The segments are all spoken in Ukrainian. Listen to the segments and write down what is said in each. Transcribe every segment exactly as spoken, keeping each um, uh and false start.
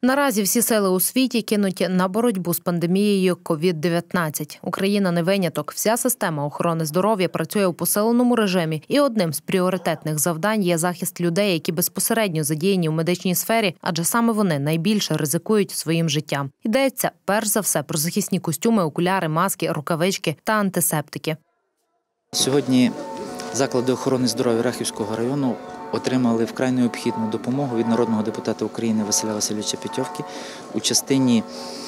Наразі всі сили у світі кинуті на боротьбу з пандемією ковід дев'ятнадцять. Україна не виняток. Вся система охорони здоров'я працює у посиленому режимі. І одним з пріоритетних завдань є захист людей, які безпосередньо задіяні в медичній сфері, адже саме вони найбільше ризикують своїм життям. Йдеться перш за все про захисні костюми, окуляри, маски, рукавички та антисептики. Сьогодні заклади охорони здоров'я Рахівського району отримали вкрай необхідну допомогу від народного депутата України Василя Васильовича Петьовки у частині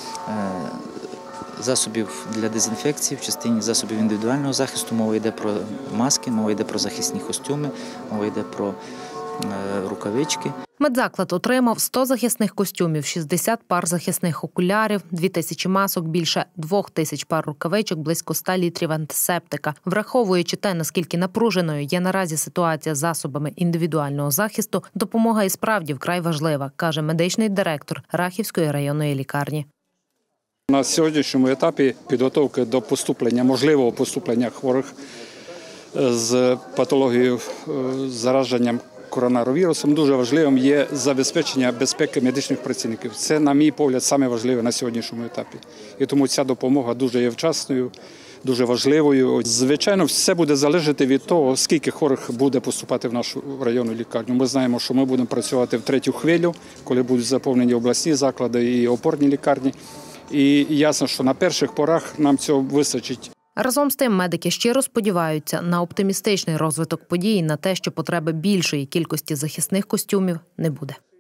засобів для дезінфекції, в частині засобів індивідуального захисту. Мова йде про маски, мова йде про захисні костюми, мова йде про рукавички. Медзаклад отримав сто захисних костюмів, шістдесят пар захисних окулярів, дві тисячі масок, більше двох тисяч пар рукавичок, близько ста літрів антисептика. Враховуючи те, наскільки напруженою є наразі ситуація з засобами індивідуального захисту, допомога і справді вкрай важлива, каже медичний директор Рахівської районної лікарні. На сьогоднішньому етапі підготовки до поступлення, можливого поступлення хворих з патологією, з зараженням коронавірусом, дуже важливим є забезпечення безпеки медичних працівників. Це, на мій погляд, саме важливе на сьогоднішньому етапі. І тому ця допомога дуже є вчасною, дуже важливою. Звичайно, все буде залежати від того, скільки хворих буде поступати в нашу районну лікарню. Ми знаємо, що ми будемо працювати в третю хвилю, коли будуть заповнені обласні заклади і опорні лікарні. І ясно, що на перших порах нам цього вистачить. Разом з тим, медики щиро сподіваються на оптимістичний розвиток подій і на те, що потреби більшої кількості захисних костюмів не буде.